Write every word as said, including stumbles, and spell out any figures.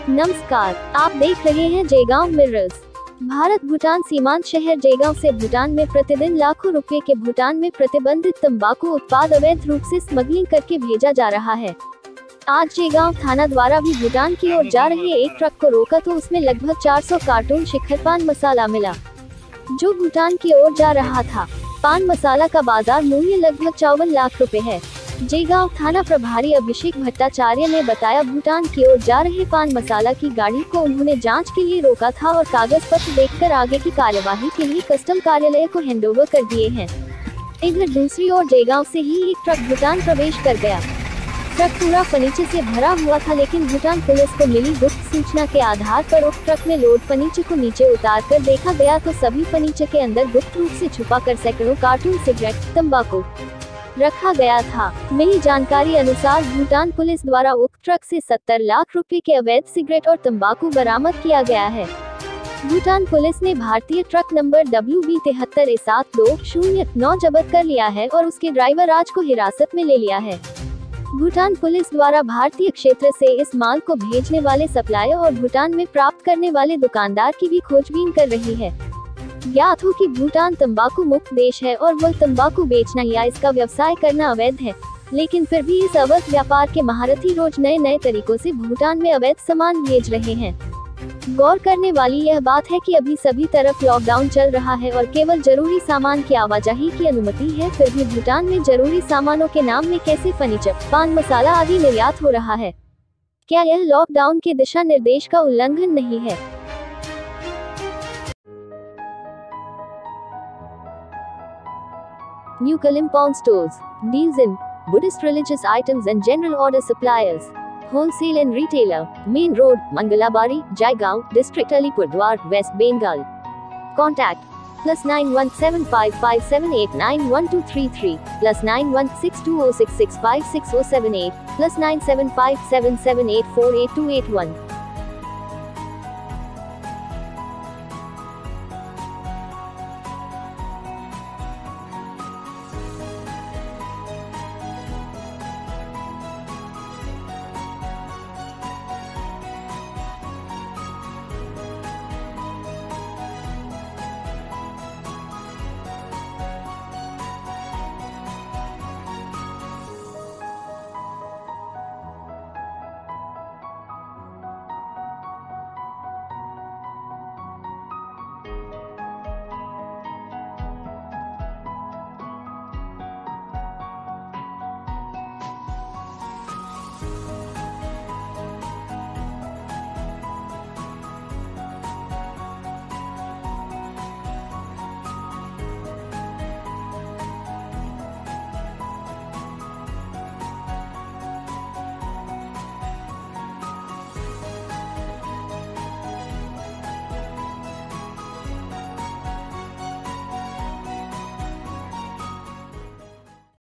नमस्कार, आप देख रहे हैं जयगांव मिरर्स। भारत भूटान सीमांत शहर जयगांव से भूटान में प्रतिदिन लाखों रुपए के भूटान में प्रतिबंधित तंबाकू उत्पाद अवैध रूप से स्मगलिंग करके भेजा जा रहा है। आज जयगांव थाना द्वारा भी भूटान की ओर जा रहे एक ट्रक को रोका तो उसमें लगभग चार सौ कार्टून शिखर पान मसाला मिला, जो भूटान की ओर जा रहा था। पान मसाला का बाजार मूल्य लगभग चौवन लाख रुपए है। जयगांव थाना प्रभारी अभिषेक भट्टाचार्य ने बताया, भूटान की ओर जा रहे पान मसाला की गाड़ी को उन्होंने जांच के लिए रोका था और कागज पत्र देखकर आगे की कार्यवाही के लिए कस्टम कार्यालय को हैंडओवर कर दिए हैं। इधर दूसरी ओर जयगांव से ही एक ट्रक भूटान प्रवेश कर गया। ट्रक पूरा फर्नीचर से भरा हुआ था, लेकिन भूटान पुलिस को मिली गुप्त सूचना के आधार पर उस ट्रक में लोड फर्नीचर को नीचे उतार कर देखा गया तो सभी फर्नीचर के अंदर गुप्त रूप से छुपा कर सैकड़ों कार्टून सिगरेट, तंबाकू रखा गया था। मिली जानकारी अनुसार भूटान पुलिस द्वारा उक्त ट्रक से सत्तर लाख रुपए के अवैध सिगरेट और तंबाकू बरामद किया गया है। भूटान पुलिस ने भारतीय ट्रक नंबर डब्ल्यू बी तिहत्तर ए सात दो शून्य नौ जब्त कर लिया है और उसके ड्राइवर राज को हिरासत में ले लिया है। भूटान पुलिस द्वारा भारतीय क्षेत्र से इस माल को भेजने वाले सप्लायर और भूटान में प्राप्त करने वाले दुकानदार की भी खोजबीन कर रही है। ज्ञात हो कि भूटान तंबाकू मुक्त देश है और वह तंबाकू बेचना या इसका व्यवसाय करना अवैध है, लेकिन फिर भी इस अवैध व्यापार के महारथी रोज नए नए तरीकों से भूटान में अवैध सामान भेज रहे हैं। गौर करने वाली यह बात है कि अभी सभी तरफ लॉकडाउन चल रहा है और केवल जरूरी सामान की आवाजाही की अनुमति है, फिर भी भूटान में जरूरी सामानों के नाम में कैसे फर्नीचर, पान मसाला आदि निर्यात हो रहा है। क्या यह लॉकडाउन के दिशा निर्देश का उल्लंघन नहीं है? New Kalimpong stores deals in Buddhist religious items and general order suppliers. Wholesale and retailer. Main Road, Mangalabari, Jaigaon, District Alipurduar, West Bengal. Contact plus nine one seven five five seven eight nine one two three three plus nine one six two zero six six five six zero seven eight plus nine seven five seven seven eight four eight two eight one.